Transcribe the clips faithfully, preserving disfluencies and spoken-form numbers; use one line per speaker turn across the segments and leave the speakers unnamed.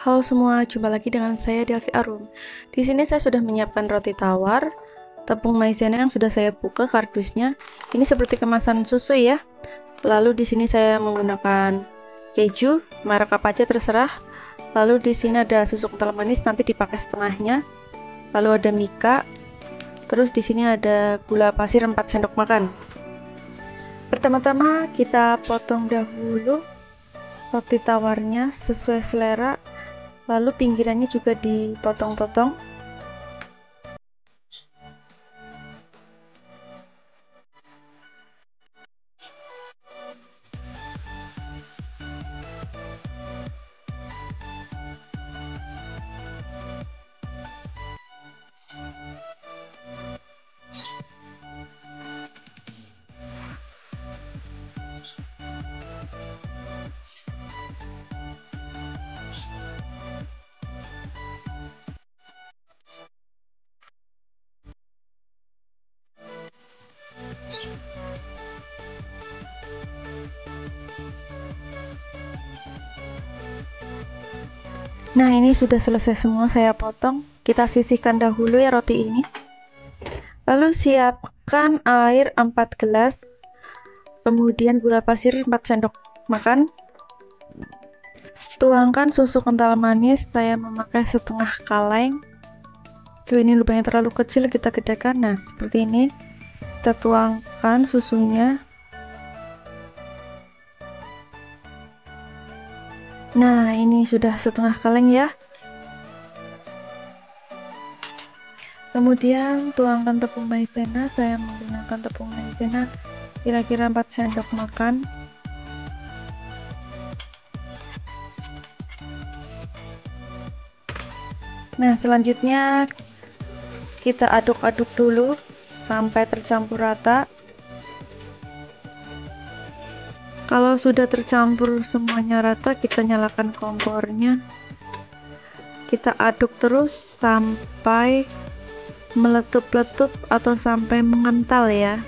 Halo semua, jumpa lagi dengan saya Delvi Arum. Di sini saya sudah menyiapkan roti tawar, tepung maizena yang sudah saya buka kardusnya. Ini seperti kemasan susu ya. Lalu di sini saya menggunakan keju, merek apa aja terserah. Lalu di sini ada susu kental manis, nanti dipakai setengahnya. Lalu ada mika. Terus di sini ada gula pasir empat sendok makan. Pertama-tama kita potong dahulu roti tawarnya sesuai selera. Lalu pinggirannya juga dipotong-potong. Nah, ini sudah selesai semua saya potong. Kita sisihkan dahulu ya roti ini. Lalu siapkan air empat gelas. Kemudian gula pasir empat sendok makan. Tuangkan susu kental manis, saya memakai setengah kaleng. Tuh, ini lubangnya terlalu kecil, kita gedekan. Nah, seperti ini. Kita tuangkan susunya. Nah, ini sudah setengah kaleng ya. Kemudian tuangkan tepung maizena, saya menggunakan tepung maizena kira-kira empat sendok makan. Nah, selanjutnya kita aduk-aduk dulu sampai tercampur rata. Kalau sudah tercampur semuanya rata, kita nyalakan kompornya. Kita aduk terus sampai meletup-letup atau sampai mengental ya.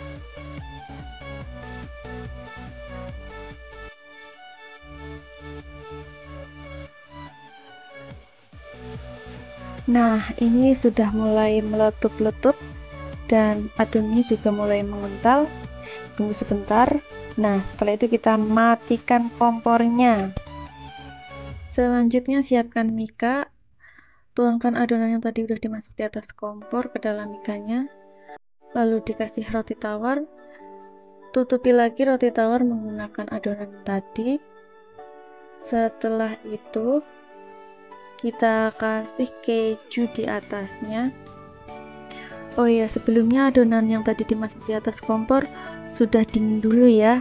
Nah, ini sudah mulai meletup-letup dan adonannya juga mulai mengental. Tunggu sebentar. Nah, setelah itu kita matikan kompornya. Selanjutnya siapkan mika. Tuangkan adonan yang tadi udah dimasak di atas kompor ke dalam mikanya. Lalu dikasih roti tawar. Tutupi lagi roti tawar menggunakan adonan tadi. Setelah itu kita kasih keju di atasnya. Oh iya, sebelumnya adonan yang tadi dimasak di atas kompor sudah dingin dulu ya.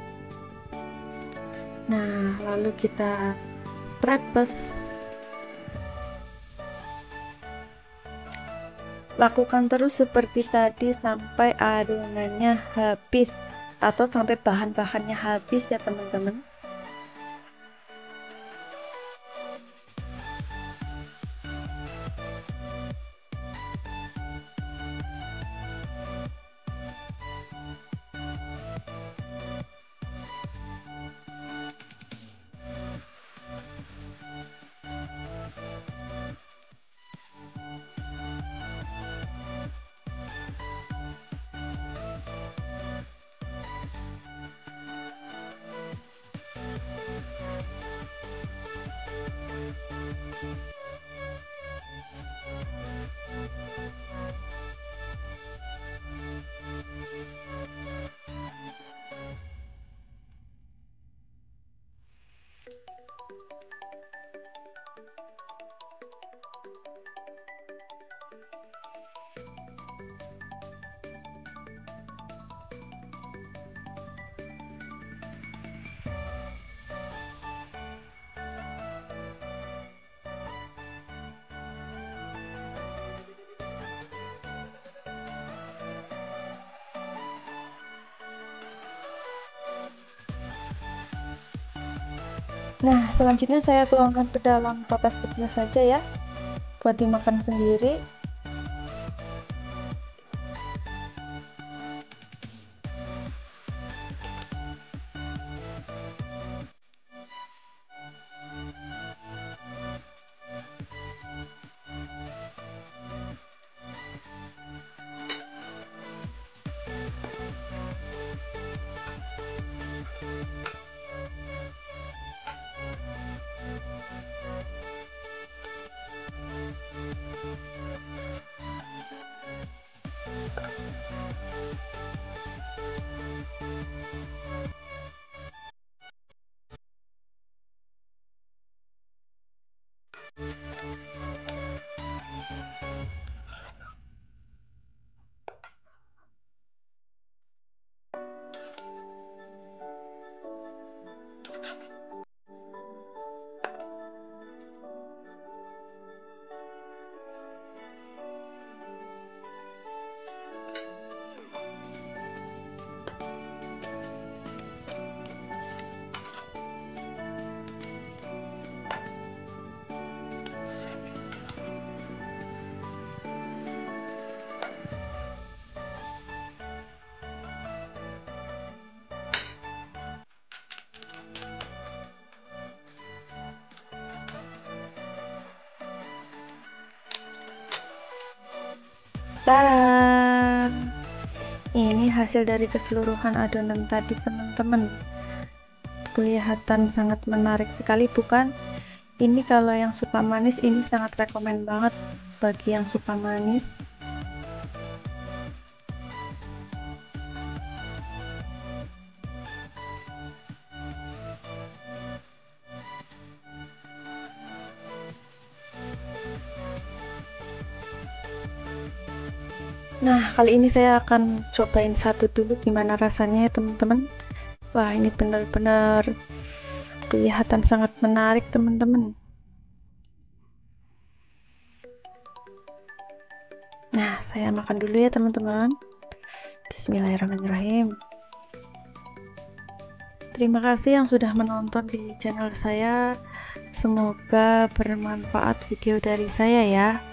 Nah, lalu kita prepes. Lakukan terus seperti tadi sampai adonannya habis atau sampai bahan-bahannya habis ya teman-teman. Nah, selanjutnya saya tuangkan ke dalam toples kecil saja ya, buat dimakan sendiri. hasil dari keseluruhan adonan tadi teman-teman. Kelihatan sangat menarik sekali bukan? Ini kalau yang suka manis ini sangat rekomen banget bagi yang suka manis. Nah, kali ini saya akan cobain satu dulu gimana rasanya ya teman-teman. Wah, ini benar-benar kelihatan sangat menarik teman-teman. Nah, saya makan dulu ya teman-teman. Bismillahirrahmanirrahim. Terima kasih yang sudah menonton di channel saya. Semoga bermanfaat video dari saya ya.